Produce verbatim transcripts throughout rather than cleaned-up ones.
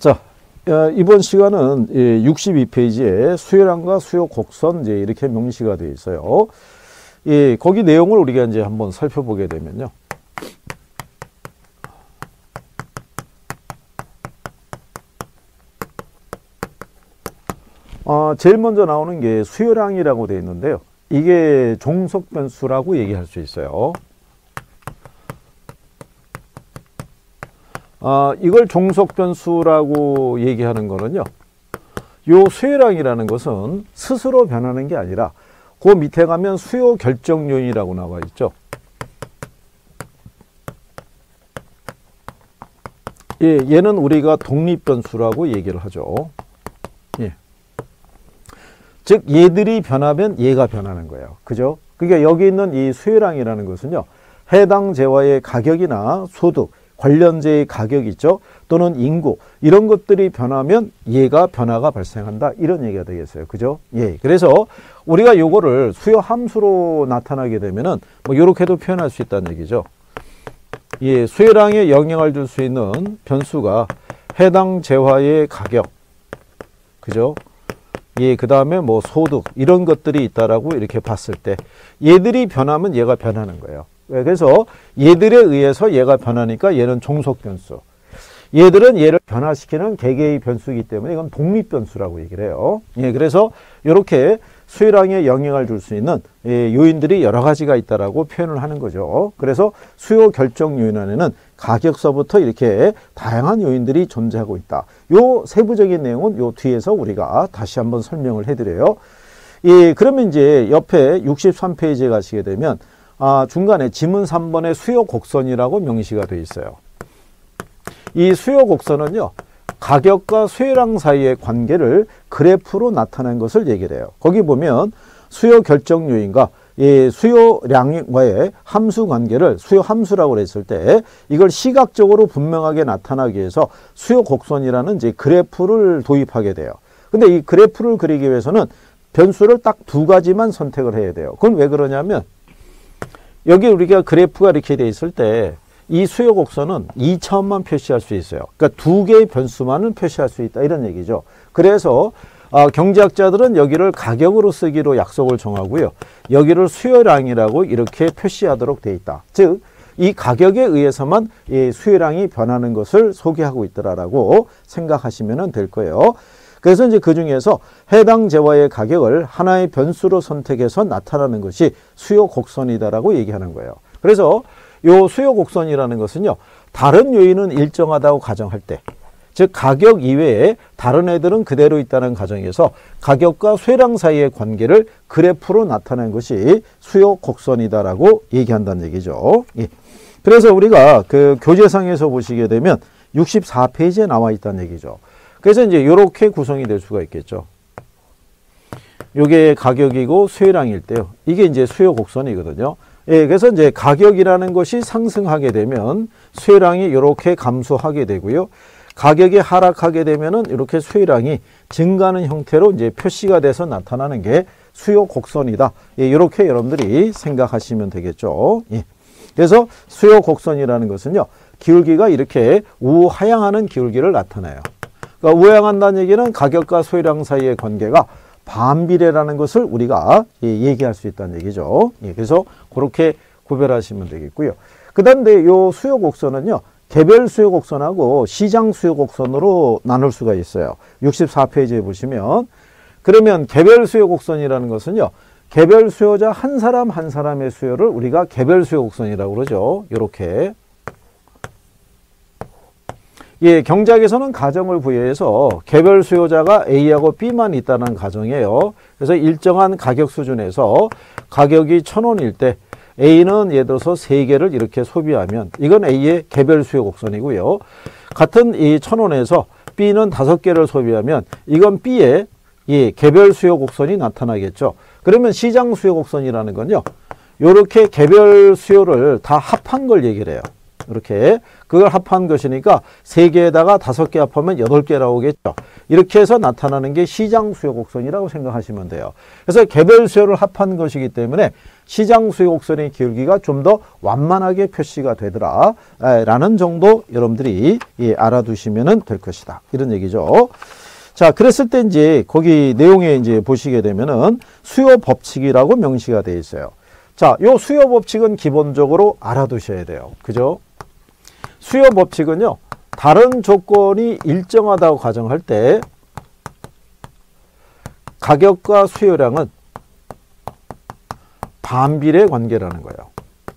자, 이번 시간은 육십이 페이지에 수요량과 수요 곡선 이제 이렇게 명시가 되어 있어요. 예, 거기 내용을 우리가 이제 한번 살펴보게 되면요. 어, 제일 먼저 나오는 게 수요량이라고 되어 있는데요. 이게 종속 변수라고 얘기할 수 있어요. 아, 이걸 종속 변수라고 얘기하는 거는요. 요 수요량이라는 것은 스스로 변하는 게 아니라 그 밑에 가면 수요 결정 요인이라고 나와 있죠. 예, 얘는 우리가 독립 변수라고 얘기를 하죠. 예. 즉 얘들이 변하면 얘가 변하는 거예요. 그죠? 그러니까 여기 있는 이 수요량이라는 것은요. 해당 재화의 가격이나 소득, 관련재의 가격 있죠. 또는 인구 이런 것들이 변하면 얘가 변화가 발생한다. 이런 얘기가 되겠어요. 그죠? 예. 그래서 우리가 요거를 수요 함수로 나타나게 되면은 뭐 요렇게도 표현할 수 있다는 얘기죠. 예, 수요량에 영향을 줄 수 있는 변수가 해당 재화의 가격. 그죠? 예, 그 다음에 뭐 소득 이런 것들이 있다라고 이렇게 봤을 때 얘들이 변하면 얘가 변하는 거예요. 그래서 얘들에 의해서 얘가 변하니까 얘는 종속 변수. 얘들은 얘를 변화시키는 개개의 변수이기 때문에 이건 독립 변수라고 얘기를 해요. 예, 그래서 이렇게 수요량에 영향을 줄 수 있는 예, 요인들이 여러 가지가 있다라고 표현을 하는 거죠. 그래서 수요 결정 요인 안에는 가격서부터 이렇게 다양한 요인들이 존재하고 있다. 요 세부적인 내용은 요 뒤에서 우리가 다시 한번 설명을 해드려요. 예, 그러면 이제 옆에 육십삼 페이지에 가시게 되면 아, 중간에 지문 삼 번에 수요 곡선이라고 명시가 되어 있어요. 이 수요 곡선은요. 가격과 수요량 사이의 관계를 그래프로 나타낸 것을 얘기를 해요. 거기 보면 수요 결정 요인과 이 수요량과의 함수 관계를 수요 함수라고 했을 때 이걸 시각적으로 분명하게 나타나기 위해서 수요 곡선이라는 이제 그래프를 도입하게 돼요. 근데 이 그래프를 그리기 위해서는 변수를 딱 두 가지만 선택을 해야 돼요. 그건 왜 그러냐면 여기 우리가 그래프가 이렇게 돼 있을 때 이 수요 곡선은 이 차원만 표시할 수 있어요. 그러니까 두 개의 변수만을 표시할 수 있다 이런 얘기죠. 그래서 어, 경제학자들은 여기를 가격으로 쓰기로 약속을 정하고요. 여기를 수요량이라고 이렇게 표시하도록 돼 있다. 즉 이 가격에 의해서만 이 수요량이 변하는 것을 소개하고 있더라라고 생각하시면 될 거예요. 그래서 이제 그 중에서 해당 재화의 가격을 하나의 변수로 선택해서 나타나는 것이 수요 곡선이다라고 얘기하는 거예요. 그래서 요 수요 곡선이라는 것은요. 다른 요인은 일정하다고 가정할 때, 즉 가격 이외에 다른 애들은 그대로 있다는 가정에서 가격과 수요량 사이의 관계를 그래프로 나타낸 것이 수요 곡선이다라고 얘기한다는 얘기죠. 예. 그래서 우리가 그 교재상에서 보시게 되면 육십사 페이지에 나와 있다는 얘기죠. 그래서 이제 이렇게 구성이 될 수가 있겠죠. 이게 가격이고 수요량일 때요. 이게 이제 수요 곡선이거든요. 예, 그래서 이제 가격이라는 것이 상승하게 되면 수요량이 이렇게 감소하게 되고요. 가격이 하락하게 되면은 이렇게 수요량이 증가하는 형태로 이제 표시가 돼서 나타나는 게 수요 곡선이다. 예, 이렇게 여러분들이 생각하시면 되겠죠. 예. 그래서 수요 곡선이라는 것은요. 기울기가 이렇게 우하향하는 기울기를 나타내요. 그러니까 우하향한다는 얘기는 가격과 수요량 사이의 관계가 반비례라는 것을 우리가 얘기할 수 있다는 얘기죠. 예, 그래서 그렇게 구별하시면 되겠고요. 그 다음에 요 수요 곡선은요. 개별 수요 곡선하고 시장 수요 곡선으로 나눌 수가 있어요. 육십사 페이지에 보시면 그러면 개별 수요 곡선이라는 것은요. 개별 수요자 한 사람 한 사람의 수요를 우리가 개별 수요 곡선이라고 그러죠. 이렇게. 예, 경제학에서는 가정을 부여해서 개별 수요자가 A하고 B만 있다는 가정이에요. 그래서 일정한 가격 수준에서 가격이 천 원일 때 A는 예를 들어서 세 개를 이렇게 소비하면 이건 A의 개별 수요 곡선이고요. 같은 이 천 원에서 B는 다섯 개를 소비하면 이건 B의 예, 개별 수요 곡선이 나타나겠죠. 그러면 시장 수요 곡선이라는 건요. 이렇게 개별 수요를 다 합한 걸 얘기를 해요. 이렇게 그걸 합한 것이니까 세 개에다가 다섯 개 합하면 여덟 개 나오겠죠. 이렇게 해서 나타나는 게 시장 수요 곡선이라고 생각하시면 돼요. 그래서 개별 수요를 합한 것이기 때문에 시장 수요 곡선의 기울기가 좀 더 완만하게 표시가 되더라 라는 정도 여러분들이 예, 알아두시면 될 것이다. 이런 얘기죠. 자, 그랬을 때 이제 거기 내용에 이제 보시게 되면은 수요 법칙이라고 명시가 되어 있어요. 자, 요 수요 법칙은 기본적으로 알아두셔야 돼요. 그죠? 수요 법칙은요, 다른 조건이 일정하다고 가정할 때 가격과 수요량은 반비례 관계라는 거예요.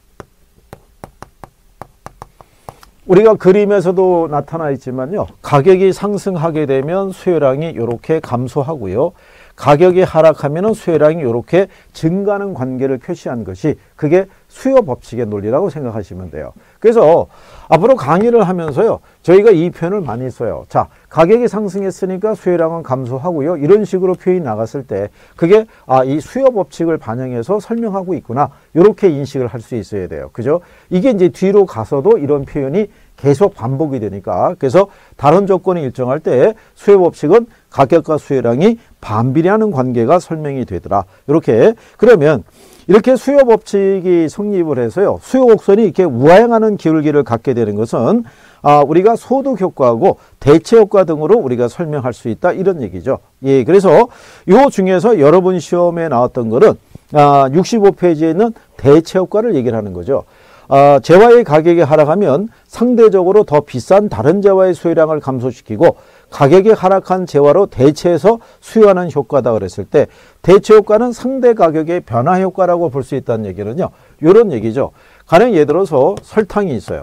우리가 그림에서도 나타나 있지만요, 가격이 상승하게 되면 수요량이 이렇게 감소하고요, 가격이 하락하면 수요량이 이렇게 증가하는 관계를 표시한 것이 그게 수요 법칙의 논리라고 생각하시면 돼요. 그래서 앞으로 강의를 하면서요, 저희가 이 표현을 많이 써요. 자, 가격이 상승했으니까 수요량은 감소하고요, 이런 식으로 표현이 나갔을 때 그게 아, 이 수요 법칙을 반영해서 설명하고 있구나, 이렇게 인식을 할 수 있어야 돼요. 그죠? 이게 이제 뒤로 가서도 이런 표현이 계속 반복이 되니까, 그래서 다른 조건이 일정할 때 수요 법칙은 가격과 수요량이 반비례하는 관계가 설명이 되더라. 이렇게. 그러면 이렇게 수요 법칙이 성립을 해서요, 수요 곡선이 이렇게 우하향하는 기울기를 갖게 되는 것은 아, 우리가 소득 효과하고 대체 효과 등으로 우리가 설명할 수 있다, 이런 얘기죠. 예, 그래서 요 중에서 여러분 시험에 나왔던 거는 아, 육십오 페이지에 있는 대체 효과를 얘기를 하는 거죠. 아, 재화의 가격이 하락하면 상대적으로 더 비싼 다른 재화의 수요량을 감소시키고 가격이 하락한 재화로 대체해서 수요하는 효과다 그랬을 때, 대체 효과는 상대 가격의 변화 효과라고 볼 수 있다는 얘기는요, 이런 얘기죠. 가령 예를 들어서 설탕이 있어요.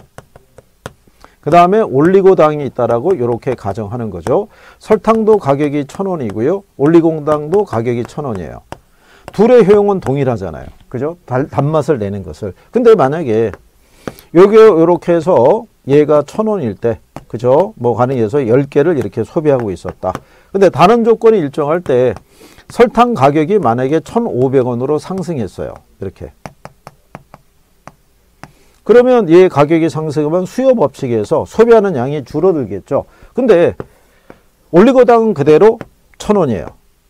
그 다음에 올리고당이 있다라고 이렇게 가정하는 거죠. 설탕도 가격이 천 원이고요, 올리고당도 가격이 천 원이에요. 둘의 효용은 동일하잖아요. 그죠? 단, 단맛을 내는 것을. 근데 만약에 여기 이렇게 해서 얘가 천 원일 때, 그죠? 뭐 가능해서 열 개를 이렇게 소비하고 있었다. 근데 다른 조건이 일정할 때 설탕 가격이 만약에 천오백 원으로 상승했어요. 이렇게. 그러면 얘 가격이 상승하면 수요 법칙에서 소비하는 양이 줄어들겠죠. 근데 올리고당은 그대로 천 원이에요.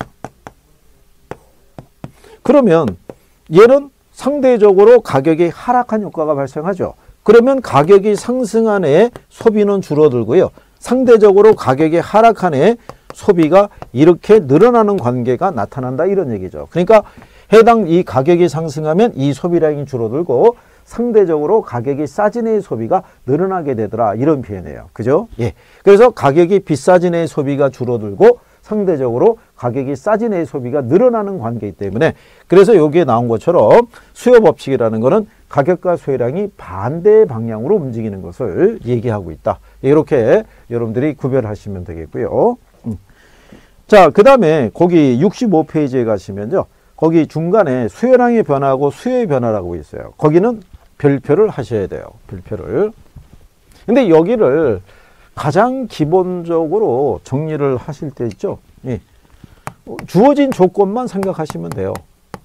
그러면 얘는 상대적으로 가격이 하락한 효과가 발생하죠. 그러면 가격이 상승한 해에 소비는 줄어들고요, 상대적으로 가격이 하락한 해에 소비가 이렇게 늘어나는 관계가 나타난다, 이런 얘기죠. 그러니까 해당 이 가격이 상승하면 이 소비량이 줄어들고 상대적으로 가격이 싸진 해의 소비가 늘어나게 되더라, 이런 표현이에요. 그죠? 예. 그래서 가격이 비싸진 해의 소비가 줄어들고 상대적으로 가격이 싸진 해의 소비가 늘어나는 관계이기 때문에, 그래서 여기에 나온 것처럼 수요 법칙이라는 것은 가격과 수요량이 반대 방향으로 움직이는 것을 얘기하고 있다. 이렇게 여러분들이 구별하시면 되겠고요. 음. 자, 그 다음에 거기 육십오 페이지에 가시면요, 거기 중간에 수요량의 변화하고 수요의 변화라고 있어요. 거기는 별표를 하셔야 돼요. 별표를. 근데 여기를 가장 기본적으로 정리를 하실 때 있죠. 예. 주어진 조건만 생각하시면 돼요.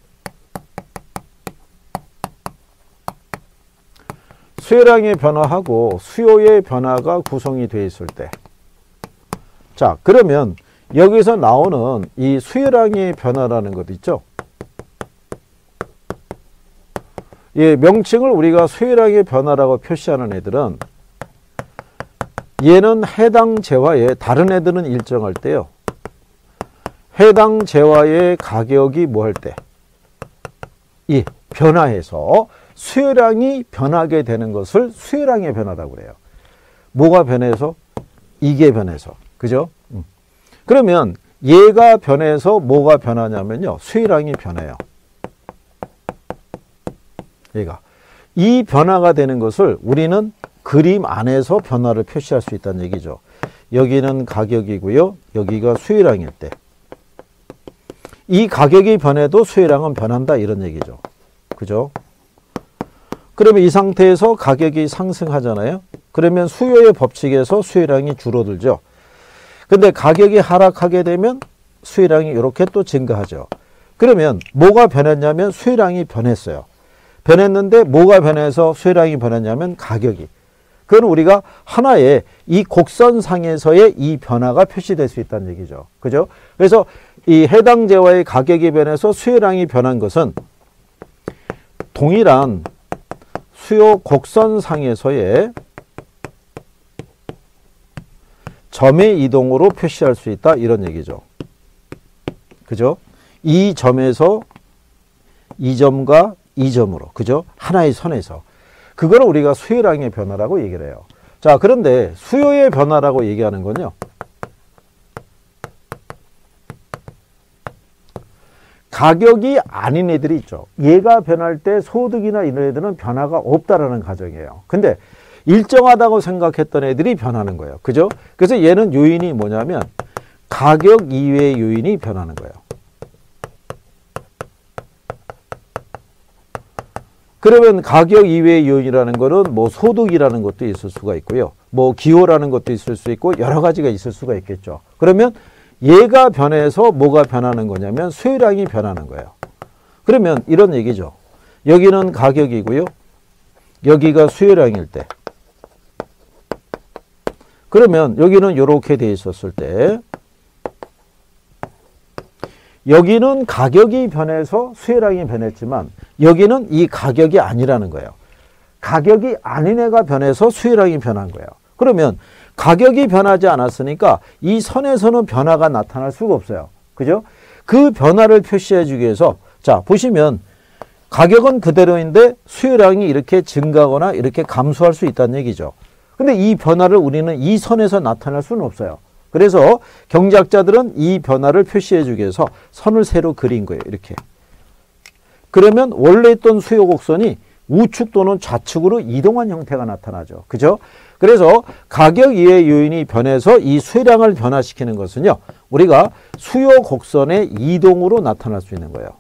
수요량의 변화하고 수요의 변화가 구성이 되어 있을 때, 자, 그러면 여기서 나오는 이 수요량의 변화라는 것 있죠. 예, 명칭을 우리가 수요량의 변화라고 표시하는 애들은, 얘는 해당 재화에, 다른 애들은 일정할 때요, 해당 재화의 가격이 뭐 할 때, 이 변화해서 수요량이 변하게 되는 것을 수요량의 변화라고 그래요. 뭐가 변해서? 이게 변해서. 그죠? 음. 그러면 얘가 변해서 뭐가 변하냐면요, 수요량이 변해요. 얘가. 이 변화가 되는 것을 우리는 그림 안에서 변화를 표시할 수 있다는 얘기죠. 여기는 가격이고요, 여기가 수요량일 때, 이 가격이 변해도 수요량은 변한다, 이런 얘기죠. 그죠? 그러면 이 상태에서 가격이 상승하잖아요. 그러면 수요의 법칙에서 수요량이 줄어들죠. 근데 가격이 하락하게 되면 수요량이 이렇게 또 증가하죠. 그러면 뭐가 변했냐면 수요량이 변했어요. 변했는데 뭐가 변해서 수혜량이 변했냐면 가격이. 그건 우리가 하나의 이 곡선상에서의 이 변화가 표시될 수 있다는 얘기죠. 그죠? 그래서 이 해당 재화의 가격이 변해서 수혜량이 변한 것은 동일한 수요 곡선상에서의 점의 이동으로 표시할 수 있다 이런 얘기죠. 그죠? 이 점에서 이 점과 이 점으로, 그죠? 하나의 선에서. 그거를 우리가 수혜량의 변화라고 얘기를 해요. 자, 그런데 수요의 변화라고 얘기하는 건요. 가격이 아닌 애들이 있죠. 얘가 변할 때 소득이나 이런 애들은 변화가 없다라는 가정이에요. 근데 일정하다고 생각했던 애들이 변하는 거예요. 그죠? 그래서 얘는 요인이 뭐냐면 가격 이외의 요인이 변하는 거예요. 그러면 가격 이외의 요인이라는 거는 뭐 소득이라는 것도 있을 수가 있고요. 뭐 기호라는 것도 있을 수 있고 여러 가지가 있을 수가 있겠죠. 그러면 얘가 변해서 뭐가 변하는 거냐면 수혜량이 변하는 거예요. 그러면 이런 얘기죠. 여기는 가격이고요. 여기가 수혜량일 때. 그러면 여기는 이렇게 돼 있었을 때 여기는 가격이 변해서 수혜량이 변했지만 여기는 이 가격이 아니라는 거예요. 가격이 아닌 애가 변해서 수혜량이 변한 거예요. 그러면 가격이 변하지 않았으니까 이 선에서는 변화가 나타날 수가 없어요. 그죠? 그 변화를 표시해 주기 위해서 자 보시면 가격은 그대로인데 수혜량이 이렇게 증가하거나 이렇게 감소할 수 있다는 얘기죠. 근데 이 변화를 우리는 이 선에서 나타낼 수는 없어요. 그래서 경제학자들은 이 변화를 표시해 주기 위해서 선을 새로 그린 거예요. 이렇게. 그러면 원래 있던 수요 곡선이 우측 또는 좌측으로 이동한 형태가 나타나죠. 그죠? 그래서 가격 이외의 요인이 변해서 이 수혜량을 변화시키는 것은요. 우리가 수요 곡선의 이동으로 나타날 수 있는 거예요.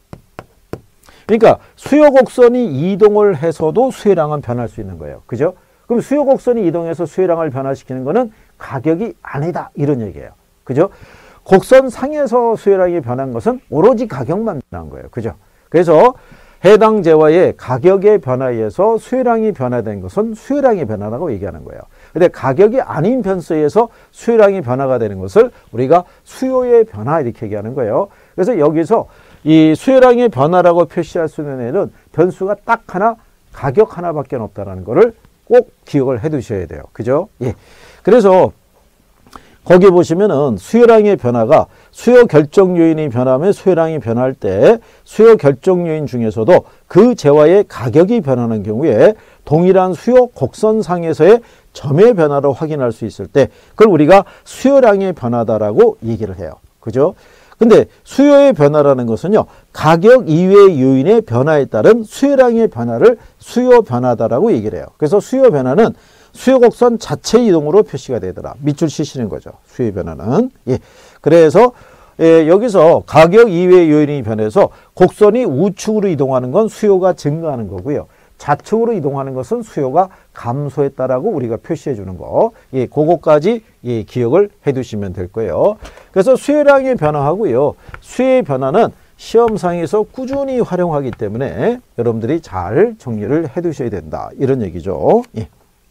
그러니까 수요 곡선이 이동을 해서도 수혜량은 변할 수 있는 거예요. 그죠? 그럼 수요 곡선이 이동해서 수혜량을 변화시키는 거는 가격이 아니다 이런 얘기예요. 그죠? 곡선 상에서 수혜량이 변한 것은 오로지 가격만 변한 거예요. 그죠? 그래서 해당 재화의 가격의 변화에 의해서 수혜량이 변화된 것은 수혜량의 변화라고 얘기하는 거예요. 근데 가격이 아닌 변수에 의해서 수혜량이 변화가 되는 것을 우리가 수요의 변화 이렇게 얘기하는 거예요. 그래서 여기서 이 수혜량의 변화라고 표시할 수 있는 애는 변수가 딱 하나, 가격 하나밖에 없다는 것을 꼭 기억을 해 두셔야 돼요. 그죠? 예. 그래서 거기 보시면은 수혜량의 변화가 수요 결정 요인이 변하면 수혜량이 변할 때 수요 결정 요인 중에서도 그 재화의 가격이 변하는 경우에 동일한 수요 곡선상에서의 점의 변화를 확인할 수 있을 때 그걸 우리가 수요량의 변화다라고 얘기를 해요. 그죠? 근데 수요의 변화라는 것은요. 가격 이외의 요인의 변화에 따른 수요량의 변화를 수요 변화다라고 얘기를 해요. 그래서 수요 변화는 수요 곡선 자체 이동으로 표시가 되더라. 밑줄 치시는 거죠. 수요 변화는. 예. 그래서 예, 여기서 가격 이외의 요인이 변해서 곡선이 우측으로 이동하는 건 수요가 증가하는 거고요. 좌측으로 이동하는 것은 수요가 감소했다라고 우리가 표시해 주는 거. 예, 그거까지 예, 기억을 해 두시면 될 거예요. 그래서 수혜량의 변화하고요. 수혜의 변화는 시험상에서 꾸준히 활용하기 때문에 여러분들이 잘 정리를 해 두셔야 된다. 이런 얘기죠. 예.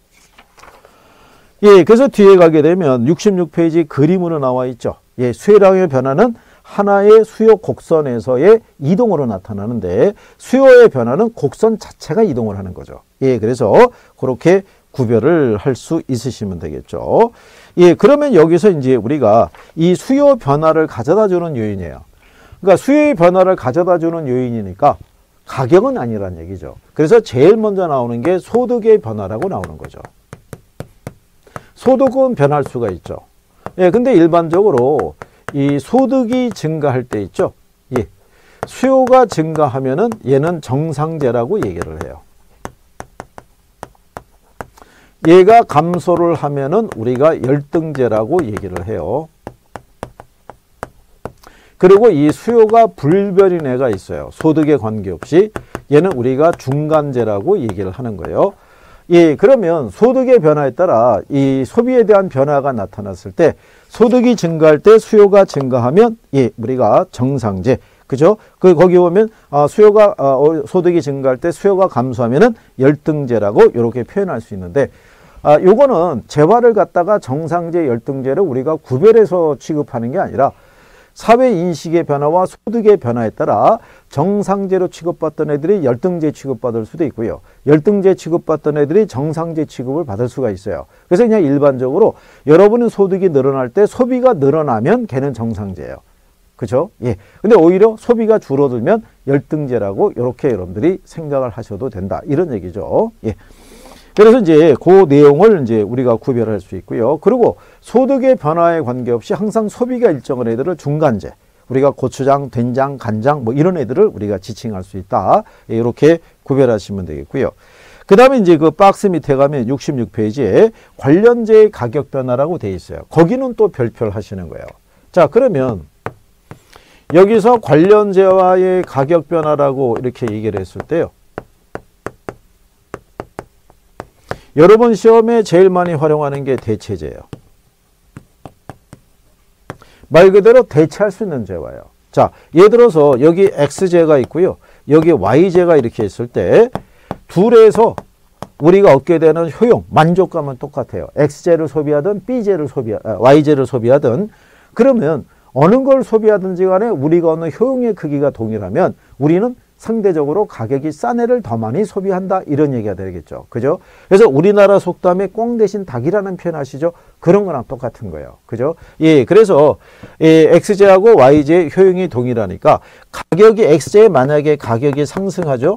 예, 그래서 뒤에 가게 되면 육십육 페이지 그림으로 나와 있죠. 예, 수혜량의 변화는 하나의 수요 곡선에서의 이동으로 나타나는데 수요의 변화는 곡선 자체가 이동을 하는 거죠. 예, 그래서 그렇게 구별을 할 수 있으시면 되겠죠. 예, 그러면 여기서 이제 우리가 이 수요 변화를 가져다 주는 요인이에요. 그러니까 수요의 변화를 가져다 주는 요인이니까 가격은 아니란 얘기죠. 그래서 제일 먼저 나오는 게 소득의 변화라고 나오는 거죠. 소득은 변할 수가 있죠. 예, 근데 일반적으로 이 소득이 증가할 때 있죠. 예. 수요가 증가하면은 얘는 정상제라고 얘기를 해요. 얘가 감소를 하면은 우리가 열등제라고 얘기를 해요. 그리고 이 수요가 불변인 애가 있어요. 소득에 관계없이. 얘는 우리가 중간제라고 얘기를 하는 거예요. 예, 그러면 소득의 변화에 따라 이 소비에 대한 변화가 나타났을 때 소득이 증가할 때 수요가 증가하면 예, 우리가 정상제, 그 그죠? 그 거기 보면 어, 수요가 어, 소득이 증가할 때 수요가 감소하면은 열등제라고 이렇게 표현할 수 있는데, 아, 요거는 재화를 갖다가 정상재, 열등제를 우리가 구별해서 취급하는 게 아니라 사회 인식의 변화와 소득의 변화에 따라 정상제로 취급받던 애들이 열등제 취급받을 수도 있고요. 열등제 취급받던 애들이 정상제 취급을 받을 수가 있어요. 그래서 그냥 일반적으로 여러분은 소득이 늘어날 때 소비가 늘어나면 걔는 정상제예요. 그죠? 예. 근데 오히려 소비가 줄어들면 열등제라고 이렇게 여러분들이 생각을 하셔도 된다. 이런 얘기죠. 예. 그래서 이제 그 내용을 이제 우리가 구별할 수 있고요. 그리고 소득의 변화에 관계없이 항상 소비가 일정한 애들을 중간재, 우리가 고추장, 된장, 간장 뭐 이런 애들을 우리가 지칭할 수 있다. 이렇게 구별하시면 되겠고요. 그 다음에 이제 그 박스 밑에 가면 육십육 페이지에 관련재의 가격 변화라고 돼 있어요. 거기는 또 별표를 하시는 거예요. 자, 그러면 여기서 관련재와의 가격 변화라고 이렇게 얘기를 했을 때요. 여러분 시험에 제일 많이 활용하는 게 대체제예요. 말 그대로 대체할 수 있는 재화예요. 자, 예를 들어서 여기 X제가 있고요. 여기 Y제가 이렇게 있을 때 둘에서 우리가 얻게 되는 효용, 만족감은 똑같아요. X제를 소비하든 B제를 소비, 아, Y제를 소비하든, 그러면 어느 걸 소비하든지 간에 우리가 얻는 효용의 크기가 동일하면 우리는 상대적으로 가격이 싼 애를 더 많이 소비한다, 이런 얘기가 되겠죠. 그죠? 그래서 우리나라 속담에 꽁 대신 닭이라는 표현 아시죠? 그런 거랑 똑같은 거예요. 그죠? 예, 그래서 예, X제하고 Y제의 효용이 동일하니까 가격이 X제에 만약에 가격이 상승하죠?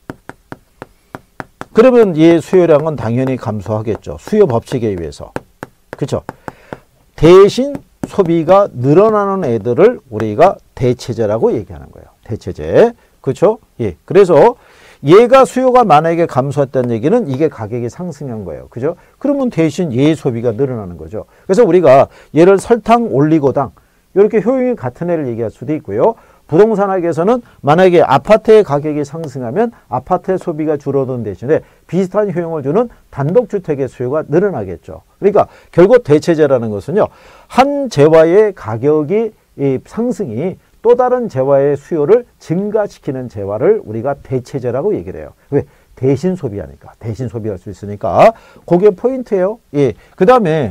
그러면 이 수요량은 당연히 감소하겠죠. 수요 법칙에 의해서. 그렇죠? 대신 소비가 늘어나는 애들을 우리가 대체제라고 얘기하는 거예요. 대체제. 그렇죠? 예. 그래서 얘가 수요가 만약에 감소했다는 얘기는 이게 가격이 상승한 거예요. 그죠? 그러면 대신 얘의 소비가 늘어나는 거죠. 그래서 우리가 얘를 설탕, 올리고당 이렇게 효용이 같은 애를 얘기할 수도 있고요. 부동산학에서는 만약에 아파트의 가격이 상승하면 아파트의 소비가 줄어든 대신에 비슷한 효용을 주는 단독주택의 수요가 늘어나겠죠. 그러니까 결국 대체제라는 것은요, 한 재화의 가격이 이 상승이 또 다른 재화의 수요를 증가시키는 재화를 우리가 대체제라고 얘기를 해요. 왜? 대신 소비하니까. 대신 소비할 수 있으니까. 그게 포인트예요. 예. 그 다음에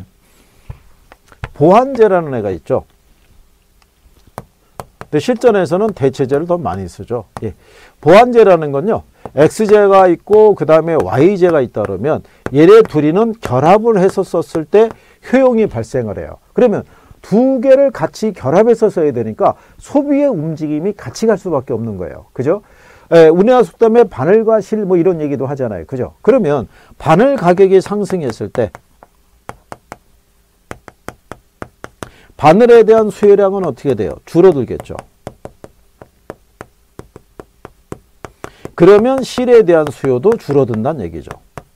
보완제라는 애가 있죠. 근데 실전에서는 대체제를 더 많이 쓰죠. 예. 보완제라는 건요, X제가 있고 그 다음에 Y제가 있다 그러면 얘네 둘이는 결합을 해서 썼을 때 효용이 발생을 해요. 그러면 두 개를 같이 결합해서 써야 되니까 소비의 움직임이 같이 갈 수밖에 없는 거예요. 그죠? 에, 우리나라 속담에 바늘과 실 뭐 이런 얘기도 하잖아요. 그죠? 그러면 바늘 가격이 상승했을 때 바늘에 대한 수요량은 어떻게 돼요? 줄어들겠죠. 그러면 실에 대한 수요도 줄어든다는 얘기죠.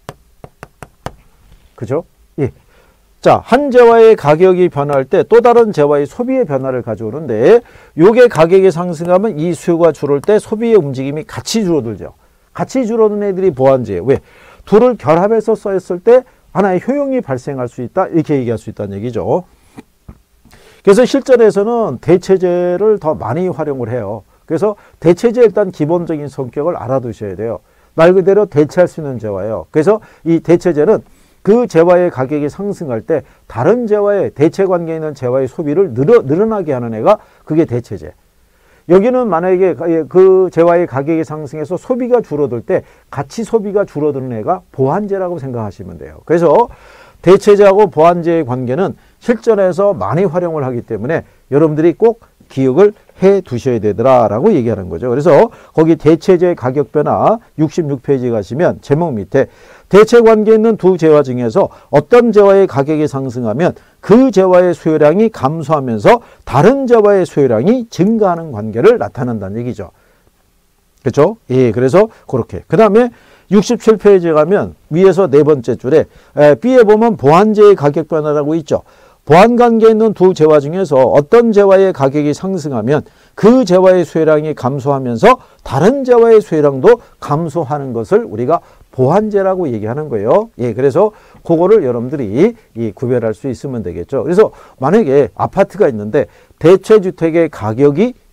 그죠? 예. 자, 한 재화의 가격이 변할 때 또 다른 재화의 소비의 변화를 가져오는데, 요게 가격이 상승하면 이 수요가 줄을 때 소비의 움직임이 같이 줄어들죠. 같이 줄어든 애들이 보완제예요. 왜? 둘을 결합해서 써있을 때 하나의 효용이 발생할 수 있다, 이렇게 얘기할 수 있다는 얘기죠. 그래서 실전에서는 대체제를 더 많이 활용을 해요. 그래서 대체제 일단 기본적인 성격을 알아두셔야 돼요. 말 그대로 대체할 수 있는 재화예요. 그래서 이 대체제는 그 재화의 가격이 상승할 때 다른 재화의 대체 관계에 있는 재화의 소비를 늘어, 늘어나게 하는 애가 그게 대체제. 여기는 만약에 그 재화의 가격이 상승해서 소비가 줄어들 때 같이 소비가 줄어드는 애가 보완제라고 생각하시면 돼요. 그래서 대체제하고 보완제의 관계는 실전에서 많이 활용을 하기 때문에 여러분들이 꼭 기억을 해 두셔야 되더라라고 얘기하는 거죠. 그래서 거기 대체제 가격 변화 육십육 페이지 가시면 제목 밑에 대체 관계에 있는 두 재화 중에서 어떤 재화의 가격이 상승하면 그 재화의 수요량이 감소하면서 다른 재화의 수요량이 증가하는 관계를 나타낸다는 얘기죠. 그렇죠? 예, 그래서 그렇게. 그 다음에 육십칠 페이지에 가면 위에서 네 번째 줄에 B에 보면 보완제의 가격 변화라고 있죠. 보완관계에 있는 두 재화 중에서 어떤 재화의 가격이 상승하면 그 재화의 수요량이 감소하면서 다른 재화의 수요량도 감소하는 것을 우리가 보완제라고 얘기하는 거예요. 예, 그래서 그거를 여러분들이 이 구별할 수 있으면 되겠죠. 그래서 만약에 아파트가 있는데 대체주택의 가격이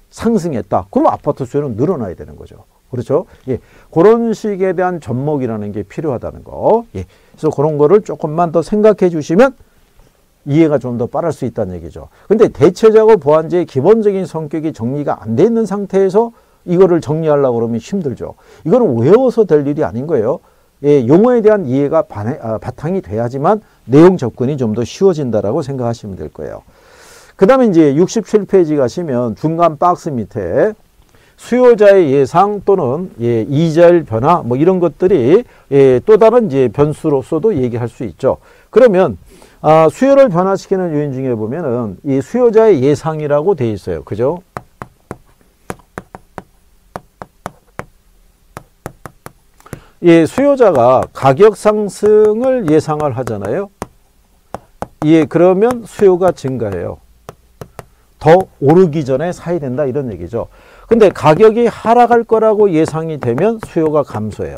상승했다. 그럼 아파트 수요는 늘어나야 되는 거죠. 그렇죠? 예. 그런 식에 대한 접목이라는 게 필요하다는 거. 예. 그래서 그런 거를 조금만 더 생각해 주시면 이해가 좀 더 빠를 수 있다는 얘기죠. 근데 대체자고 보완제의 기본적인 성격이 정리가 안 돼 있는 상태에서 이거를 정리하려고 그러면 힘들죠. 이거는 외워서 될 일이 아닌 거예요. 예, 용어에 대한 이해가 반, 아, 바탕이 돼야지만 내용 접근이 좀 더 쉬워진다라고 생각하시면 될 거예요. 그 다음에 이제 육십칠 페이지 가시면 중간 박스 밑에 수요자의 예상 또는 예, 이자율 변화 뭐 이런 것들이 예, 또 다른 이제 변수로서도 얘기할 수 있죠. 그러면 아, 수요를 변화시키는 요인 중에 보면은 이 수요자의 예상이라고 돼 있어요. 그죠? 예, 수요자가 가격 상승을 예상을 하잖아요. 예, 그러면 수요가 증가해요. 더 오르기 전에 사야 된다 이런 얘기죠. 근데 가격이 하락할 거라고 예상이 되면 수요가 감소해요.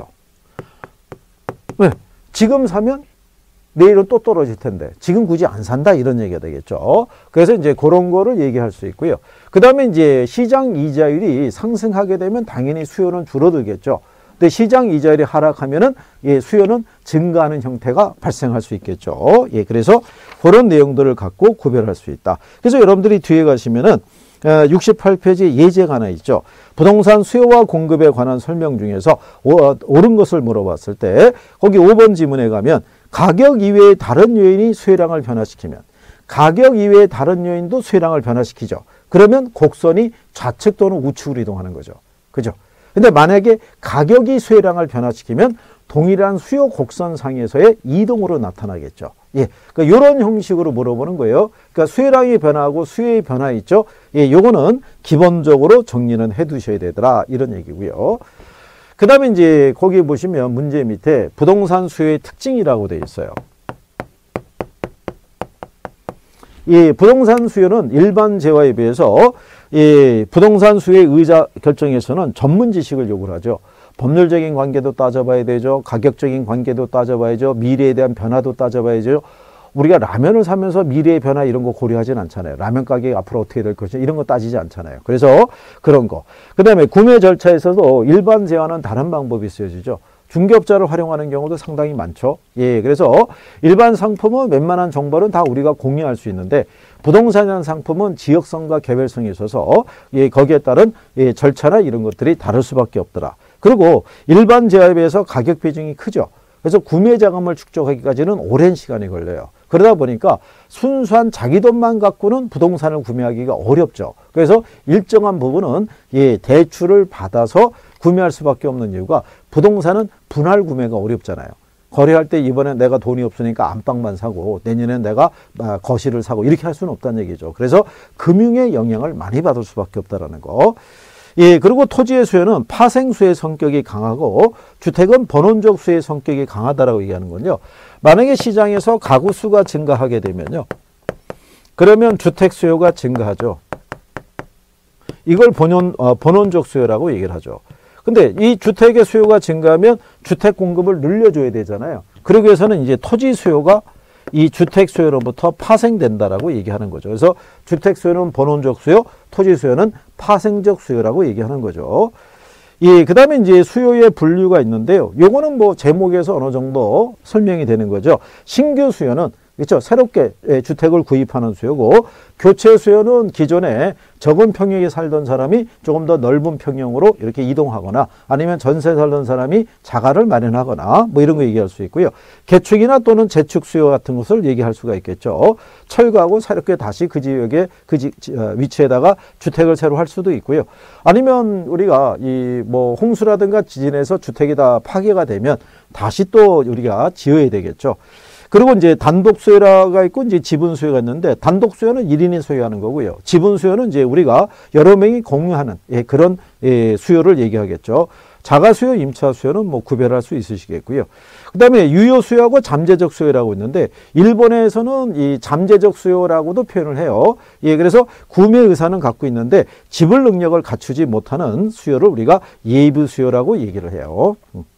왜? 지금 사면 내일은 또 떨어질 텐데 지금 굳이 안 산다 이런 얘기가 되겠죠. 그래서 이제 그런 거를 얘기할 수 있고요. 그 다음에 이제 시장 이자율이 상승하게 되면 당연히 수요는 줄어들겠죠. 근데 시장 이자율이 하락하면은 예, 수요는 증가하는 형태가 발생할 수 있겠죠. 예, 그래서 그런 내용들을 갖고 구별할 수 있다. 그래서 여러분들이 뒤에 가시면은 육십팔 페이지에 예제가 하나 있죠. 부동산 수요와 공급에 관한 설명 중에서 옳은 것을 물어봤을 때 거기 오 번 지문에 가면 가격 이외의 다른 요인이 수요량을 변화시키면 가격 이외의 다른 요인도 수요량을 변화시키죠. 그러면 곡선이 좌측 또는 우측으로 이동하는 거죠. 그죠? 근데 만약에 가격이 수요량을 변화시키면 동일한 수요 곡선상에서의 이동으로 나타나겠죠. 예. 그러니까 이런 형식으로 물어보는 거예요. 그러니까 수요량이 변화하고 수요의 변화 있죠. 예, 요거는 기본적으로 정리는 해 두셔야 되더라. 이런 얘기고요. 그 다음에 이제 거기 보시면 문제 밑에 부동산 수요의 특징이라고 되어 있어요. 이 부동산 수요는 일반 재화에 비해서 이 부동산 수요의 의자 결정에서는 전문 지식을 요구를 하죠. 법률적인 관계도 따져봐야 되죠. 가격적인 관계도 따져봐야죠. 미래에 대한 변화도 따져봐야죠. 우리가 라면을 사면서 미래의 변화 이런 거 고려하진 않잖아요. 라면 가격이 앞으로 어떻게 될 것인지 이런 거 따지지 않잖아요. 그래서 그런 거. 그 다음에 구매 절차에서도 일반 재화는 다른 방법이 쓰여지죠. 중개업자를 활용하는 경우도 상당히 많죠. 예, 그래서 일반 상품은 웬만한 정보는 다 우리가 공유할 수 있는데 부동산이라는 상품은 지역성과 개별성이 있어서 예, 거기에 따른 예, 절차나 이런 것들이 다를 수밖에 없더라. 그리고 일반 재화에 비해서 가격 비중이 크죠. 그래서 구매 자금을 축적하기까지는 오랜 시간이 걸려요. 그러다 보니까 순수한 자기 돈만 갖고는 부동산을 구매하기가 어렵죠. 그래서 일정한 부분은 예, 대출을 받아서 구매할 수밖에 없는 이유가 부동산은 분할 구매가 어렵잖아요. 거래할 때 이번에 내가 돈이 없으니까 안방만 사고 내년엔 내가 거실을 사고 이렇게 할 수는 없다는 얘기죠. 그래서 금융의 영향을 많이 받을 수밖에 없다는 거. 예, 그리고 토지의 수요는 파생수의 성격이 강하고 주택은 번원적 수의 성격이 강하다라고 얘기하는 건요. 만약에 시장에서 가구 수가 증가하게 되면요. 그러면 주택 수요가 증가하죠. 이걸 번원, 어, 번원적 수요라고 얘기를 하죠. 근데 이 주택의 수요가 증가하면 주택 공급을 늘려줘야 되잖아요. 그러기 위해서는 이제 토지 수요가 이 주택 수요로부터 파생된다라고 얘기하는 거죠. 그래서 주택 수요는 번원적 수요, 토지 수요는 파생적 수요라고 얘기하는 거죠. 예, 그 다음에 이제 수요의 분류가 있는데요. 요거는 뭐 제목에서 어느 정도 설명이 되는 거죠. 신규 수요는 그렇죠. 새롭게 주택을 구입하는 수요고 교체 수요는 기존에 적은 평형에 살던 사람이 조금 더 넓은 평형으로 이렇게 이동하거나 아니면 전세 살던 사람이 자가를 마련하거나 뭐 이런 거 얘기할 수 있고요. 개축이나 또는 재축 수요 같은 것을 얘기할 수가 있겠죠. 철거하고 새롭게 다시 그 지역에 그 지, 위치에다가 주택을 새로 할 수도 있고요. 아니면 우리가 이 뭐 홍수라든가 지진에서 주택이 다 파괴가 되면 다시 또 우리가 지어야 되겠죠. 그리고 이제 단독 수요가 있고 이제 지분 수요가 있는데 단독 수요는 일 인이 소유하는 거고요. 지분 수요는 이제 우리가 여러 명이 공유하는 예, 그런 예, 수요를 얘기하겠죠. 자가 수요, 임차 수요는 뭐 구별할 수 있으시겠고요. 그다음에 유효 수요하고 잠재적 수요라고 있는데 일본에서는 이 잠재적 수요라고도 표현을 해요. 예, 그래서 구매 의사는 갖고 있는데 지불 능력을 갖추지 못하는 수요를 우리가 예비 수요라고 얘기를 해요.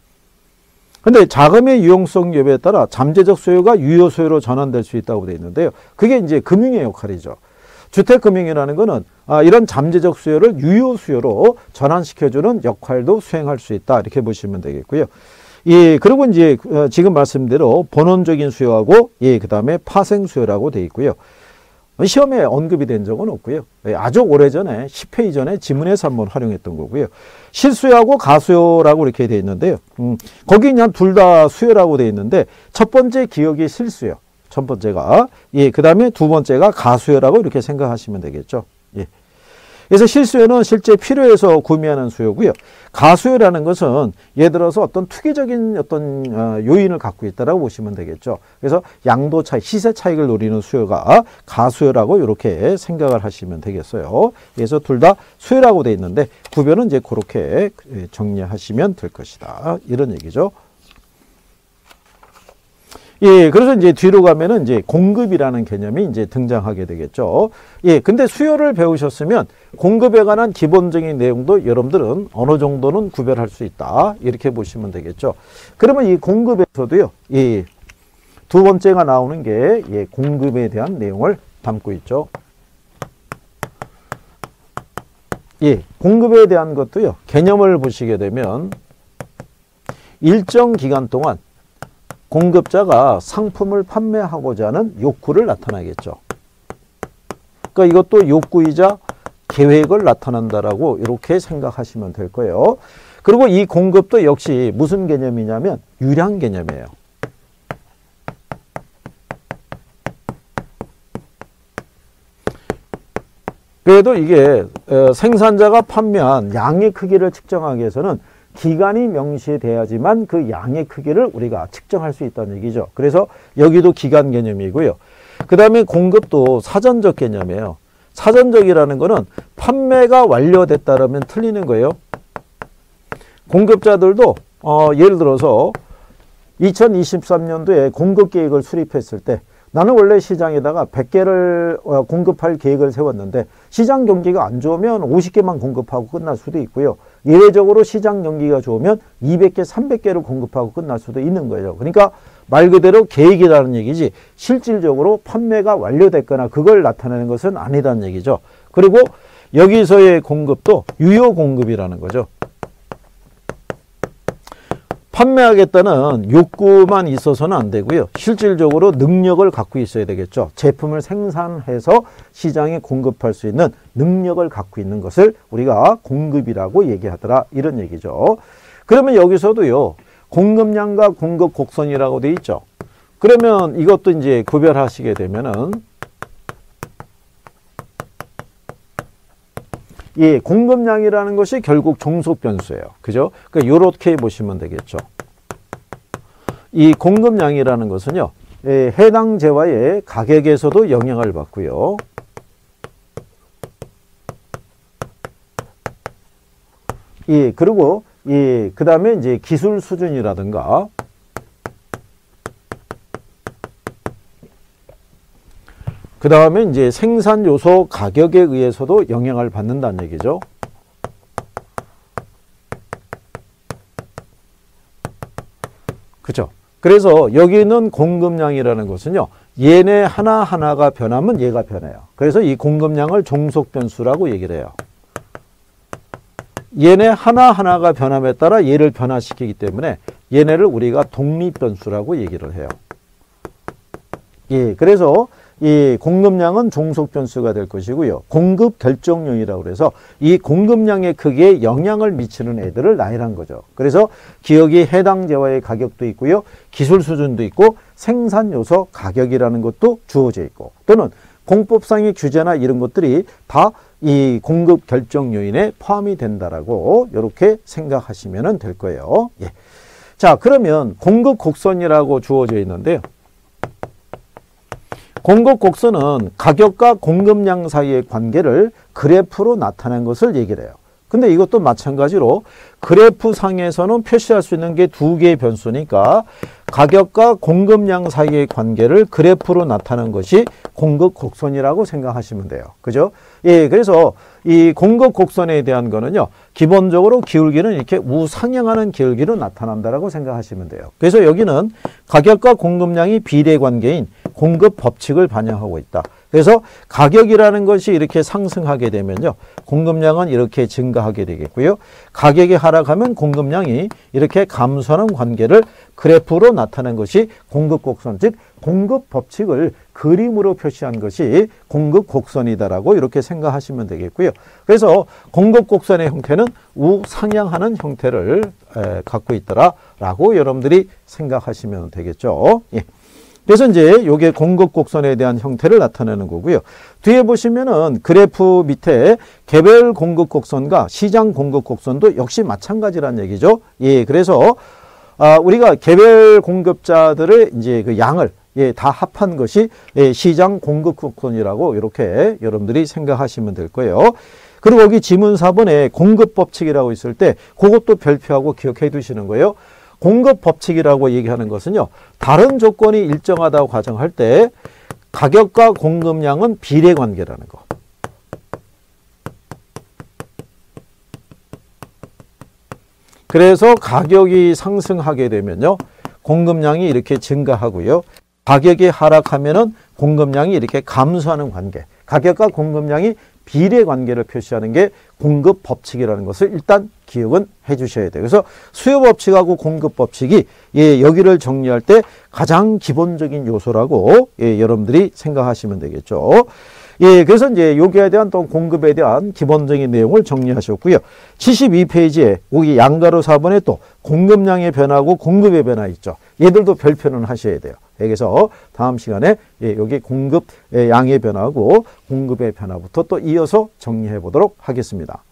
근데 자금의 유용성 여부에 따라 잠재적 수요가 유효 수요로 전환될 수 있다고 되어 있는데요. 그게 이제 금융의 역할이죠. 주택금융이라는 거는 아, 이런 잠재적 수요를 유효 수요로 전환시켜주는 역할도 수행할 수 있다. 이렇게 보시면 되겠고요. 예, 그리고 이제 지금 말씀대로 본원적인 수요하고 예, 그 다음에 파생 수요라고 되어 있고요. 시험에 언급이 된 적은 없고요. 아주 오래전에 십 회 이전에 지문에서 한번 활용했던 거고요. 실수요하고 가수요라고 이렇게 되어 있는데요. 음, 거기 그냥 둘 다 수요라고 되어 있는데 첫 번째 기억이 실수요. 첫 번째가 예, 그 다음에 두 번째가 가수요라고 이렇게 생각하시면 되겠죠. 예. 그래서 실수요는 실제 필요해서 구매하는 수요고요. 가수요라는 것은 예를 들어서 어떤 투기적인 어떤 요인을 갖고 있다라고 보시면 되겠죠. 그래서 양도 차익, 시세 차익을 노리는 수요가 가수요라고 이렇게 생각을 하시면 되겠어요. 그래서 둘 다 수요라고 돼 있는데 구별은 이제 그렇게 정리하시면 될 것이다. 이런 얘기죠. 예, 그래서 이제 뒤로 가면은 이제 공급이라는 개념이 이제 등장하게 되겠죠. 예, 근데 수요를 배우셨으면 공급에 관한 기본적인 내용도 여러분들은 어느 정도는 구별할 수 있다. 이렇게 보시면 되겠죠. 그러면 이 공급에서도요, 예, 두 번째가 나오는 게 예, 공급에 대한 내용을 담고 있죠. 예, 공급에 대한 것도요, 개념을 보시게 되면 일정 기간 동안 공급자가 상품을 판매하고자 하는 욕구를 나타나겠죠. 그러니까 이것도 욕구이자 계획을 나타난다라고 이렇게 생각하시면 될 거예요. 그리고 이 공급도 역시 무슨 개념이냐면 유량 개념이에요. 그래도 이게 생산자가 판매한 양의 크기를 측정하기 위해서는 기간이 명시돼야지만 그 양의 크기를 우리가 측정할 수 있다는 얘기죠. 그래서 여기도 기간 개념이고요. 그 다음에 공급도 사전적 개념이에요. 사전적이라는 거는 판매가 완료됐다라면 틀리는 거예요. 공급자들도 어, 예를 들어서 이천이십삼 년도에 공급 계획을 수립했을 때 나는 원래 시장에다가 백 개를 공급할 계획을 세웠는데 시장 경기가 안 좋으면 오십 개만 공급하고 끝날 수도 있고요. 예외적으로 시장 경기가 좋으면 이백 개, 삼백 개를 공급하고 끝날 수도 있는 거예요. 그러니까 말 그대로 계획이라는 얘기지 실질적으로 판매가 완료됐거나 그걸 나타내는 것은 아니다는 얘기죠. 그리고 여기서의 공급도 유효 공급이라는 거죠. 판매하겠다는 욕구만 있어서는 안 되고요. 실질적으로 능력을 갖고 있어야 되겠죠. 제품을 생산해서 시장에 공급할 수 있는 능력을 갖고 있는 것을 우리가 공급이라고 얘기하더라. 이런 얘기죠. 그러면 여기서도요. 공급량과 공급 곡선이라고 돼 있죠. 그러면 이것도 이제 구별하시게 되면은 예, 공급량이라는 것이 결국 종속 변수예요. 그죠? 그러니까 요렇게 보시면 되겠죠. 이 공급량이라는 것은요. 예, 해당 재화의 가격에서도 영향을 받고요. 예, 그리고 예, 그다음에 이제 기술 수준이라든가 그 다음에 이제 생산 요소 가격에 의해서도 영향을 받는다는 얘기죠. 그렇죠. 그래서 여기 있는 공급량이라는 것은요. 얘네 하나하나가 변하면 얘가 변해요. 그래서 이 공급량을 종속 변수라고 얘기를 해요. 얘네 하나하나가 변함에 따라 얘를 변화시키기 때문에 얘네를 우리가 독립 변수라고 얘기를 해요. 예, 그래서 이 공급량은 종속 변수가 될 것이고요. 공급 결정량이라고 해서 이 공급량의 크기에 영향을 미치는 애들을 나열한 거죠. 그래서 기업이 해당 재화의 가격도 있고요. 기술 수준도 있고 생산 요소 가격이라는 것도 주어져 있고 또는 공법상의 규제나 이런 것들이 다 이 공급 결정 요인에 포함이 된다라고 이렇게 생각하시면 될 거예요. 예. 자, 그러면 공급 곡선이라고 주어져 있는데요. 공급 곡선은 가격과 공급량 사이의 관계를 그래프로 나타낸 것을 얘기를 해요. 근데 이것도 마찬가지로 그래프 상에서는 표시할 수 있는 게 두 개의 변수니까 가격과 공급량 사이의 관계를 그래프로 나타낸 것이 공급 곡선이라고 생각하시면 돼요. 그죠? 예, 그래서 이 공급 곡선에 대한 거는요, 기본적으로 기울기는 이렇게 우상향하는 기울기로 나타난다라고 생각하시면 돼요. 그래서 여기는 가격과 공급량이 비례 관계인 공급 법칙을 반영하고 있다. 그래서 가격이라는 것이 이렇게 상승하게 되면요, 공급량은 이렇게 증가하게 되겠고요. 가격이 하락하면 공급량이 이렇게 감소하는 관계를 그래프로 나타낸 것이 공급 곡선, 즉 공급 법칙을 그림으로 표시한 것이 공급 곡선이다라고 이렇게 생각하시면 되겠고요. 그래서 공급 곡선의 형태는 우상향하는 형태를 에, 갖고 있더라라고 여러분들이 생각하시면 되겠죠. 예. 그래서 이제 요게 공급 곡선에 대한 형태를 나타내는 거고요. 뒤에 보시면은 그래프 밑에 개별 공급 곡선과 시장 공급 곡선도 역시 마찬가지란 얘기죠. 예, 그래서 아, 우리가 개별 공급자들의 이제 그 양을 예, 다 합한 것이 예, 시장 공급 곡선이라고 이렇게 여러분들이 생각하시면 될 거예요. 그리고 여기 지문 사 번에 공급 법칙이라고 있을 때 그것도 별표하고 기억해 두시는 거예요. 공급 법칙이라고 얘기하는 것은요, 다른 조건이 일정하다고 가정할 때 가격과 공급량은 비례 관계라는 거. 그래서 가격이 상승하게 되면요, 공급량이 이렇게 증가하고요. 가격이 하락하면은 공급량이 이렇게 감소하는 관계. 가격과 공급량이 비례 관계를 표시하는 게 공급 법칙이라는 것을 일단 기억은 해 주셔야 돼요. 그래서 수요 법칙하고 공급 법칙이 예, 여기를 정리할 때 가장 기본적인 요소라고 예, 여러분들이 생각하시면 되겠죠. 예, 그래서 이제 여기에 대한 또 공급에 대한 기본적인 내용을 정리하셨고요. 칠십이 페이지에 여기 양가로 사 번에 또 공급량의 변화하고 공급의 변화 있죠. 얘들도 별표는 하셔야 돼요. 그래서 다음 시간에 예, 여기 공급 양의 변화하고 공급의 변화부터 또 이어서 정리해 보도록 하겠습니다.